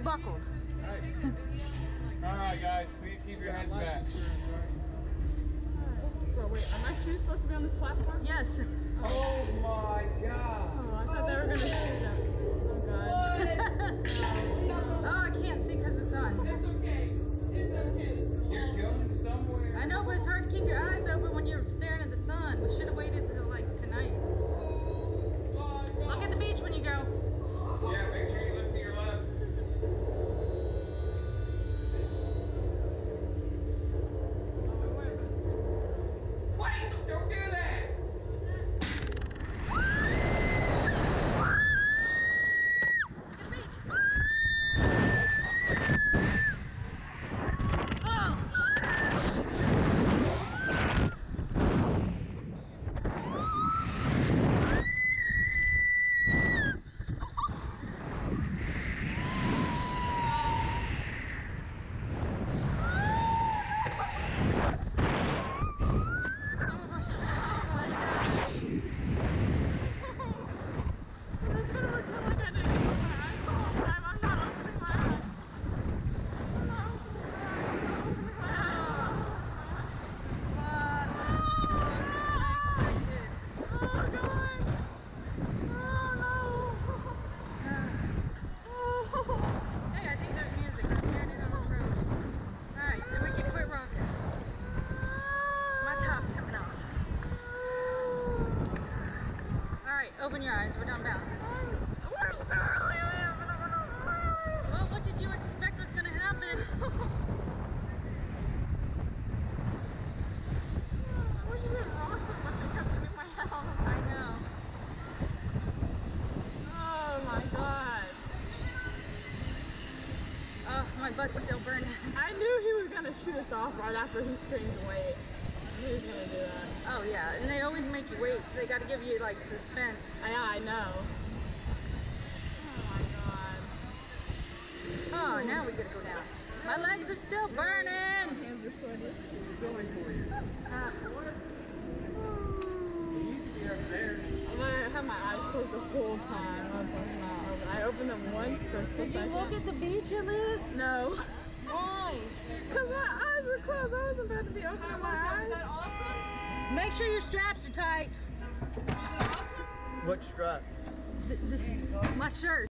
buckled. Hey. All right, guys, please keep your heads back. Bro, wait, are my shoes supposed to be on this platform? Yes. Oh my God. Oh, I thought they were gonna shoot them. Oh God. Oh, I can't see because of the sun. It's okay. It's okay. This is You're going somewhere. I know, but it's hard to keep your eyes open when you're staring at the sun. We should have waited till like tonight. Look at the beach when you go. Yeah, make sure you look to your left. Wait! Don't do that! Look at the beach. Open your eyes, we're done bouncing. We're still really living on the eyes. Well, what did you expect was going to happen? I wish it didn't rock so much I kept hitting my head on the I know. Oh my God. Oh, my butt's still burning. I knew he was gonna shoot us off right after he screamed wait. I knew he was gonna do that. Oh yeah, and they always make you wait. They got to give you like suspense. Yeah, I know. Oh my God. Oh, now we gotta go down. My legs are still burning. Hands are sweaty. Going for you. You're up there. I had my eyes closed the whole time. I was like, no. I opened them once for a split Did you second. look at the beach at least? No. Why? Because my eyes were closed. I wasn't about to be opening my eyes. that awesome? Make sure your straps are tight. Was it awesome? What strap? My shirt.